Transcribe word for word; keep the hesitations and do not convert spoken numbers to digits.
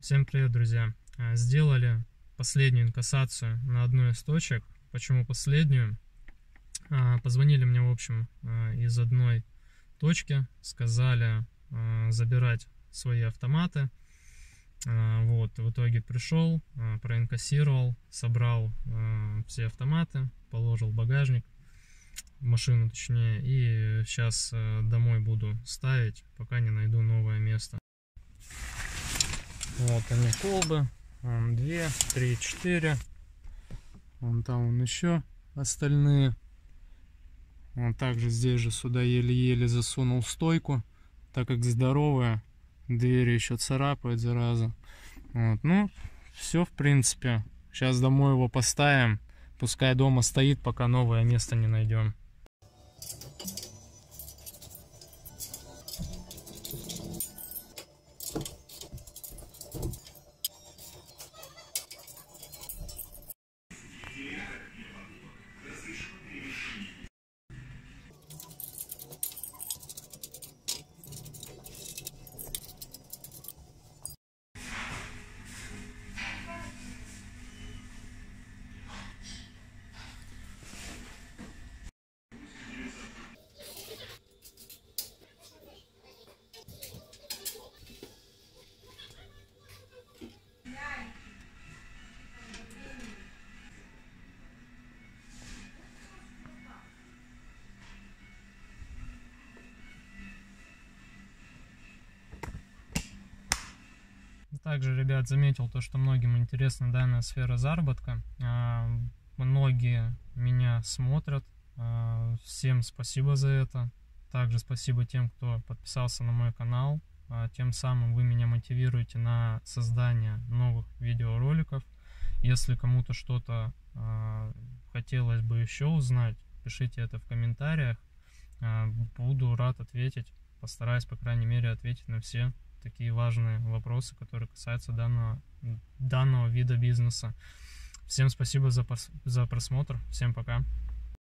Всем привет, друзья! Сделали последнюю инкассацию на одну из точек. Почему последнюю? Позвонили мне, в общем, из одной точки, сказали забирать свои автоматы. Вот, в итоге пришел, проинкассировал, собрал все автоматы, положил в багажник, в машину точнее, и сейчас домой буду ставить, пока не найду новое место. Вот они, колбы. Вон две, три, четыре. Вон там вон еще остальные. Вот также здесь же сюда еле-еле засунул стойку, так как здоровая. Двери еще царапает, зараза. Вот, ну, все в принципе. Сейчас домой его поставим. Пускай дома стоит, пока новое место не найдем. Также, ребят, заметил то, что многим интересна данная сфера заработка. Многие меня смотрят. Всем спасибо за это. Также спасибо тем, кто подписался на мой канал. Тем самым вы меня мотивируете на создание новых видеороликов. Если кому-то что-то хотелось бы еще узнать, пишите это в комментариях. Буду рад ответить. Постараюсь, по крайней мере, ответить на все такие важные вопросы, которые касаются данного, данного вида бизнеса. Всем спасибо за, за просмотр. Всем пока.